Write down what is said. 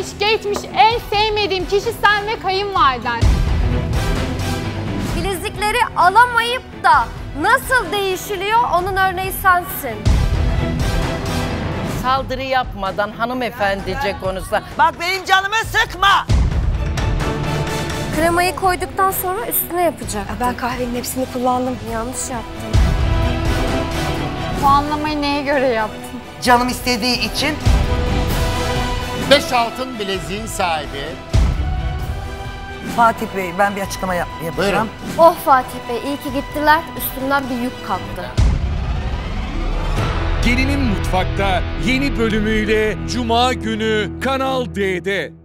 gelmiş geçmiş en sevmediğim kişi sen ve kayınvaliden. Bilezikleri alamayıp da nasıl değişiliyor onun örneği sensin. Saldırı yapmadan hanımefendice konuşsa. Bak benim canımı sıkma. Kremayı koyduktan sonra üstüne yapacaktım. Ben kahvenin hepsini kullandım. Yanlış yaptım. Puanlamayı neye göre yaptın? Canım istediği için. 5 altın bileziğin sahibi. Fatih Bey, ben bir açıklama yapacağım. Buyurun. Oh Fatih Bey, iyi ki gittiler. Üstümden bir yük kalktı. Gelinin Mutfak'ta yeni bölümüyle Cuma günü Kanal D'de.